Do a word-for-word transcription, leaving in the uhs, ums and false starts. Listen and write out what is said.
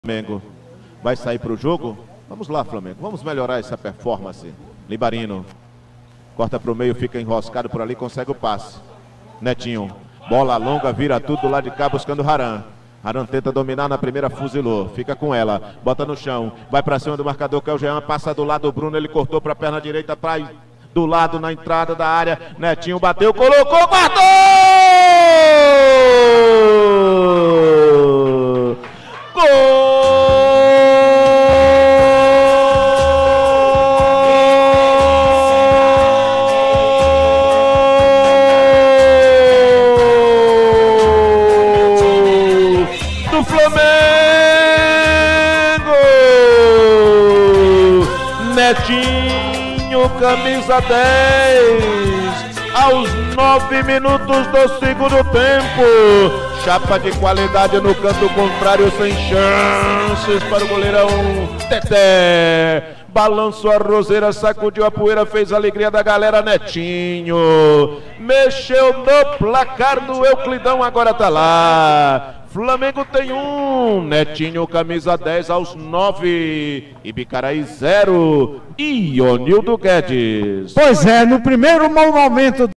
Flamengo vai sair para o jogo. Vamos lá, Flamengo, vamos melhorar essa performance. Libarino corta para o meio, fica enroscado por ali, consegue o passe. Netinho, bola longa, vira tudo do lado de cá buscando Haran. Haran tenta dominar na primeira, fuzilou, fica com ela, bota no chão, vai para cima do marcador que é o Jean, passa do lado do Bruno, ele cortou para a perna direita, pra, do lado na entrada da área. Netinho bateu, colocou, guardou! Gol! Do Flamengo! Netinho, camisa dez, aos nove minutos do segundo tempo. Chapa de qualidade no canto contrário, sem chances para o goleirão Teté. Balançou a roseira, sacudiu a poeira, fez a alegria da galera. Netinho mexeu no placar do Euclidão, agora tá lá. Flamengo tem um, Netinho, camisa dez, aos nove, Ibicaraí zero, e Ionildo Guedes. Pois é, no primeiro momento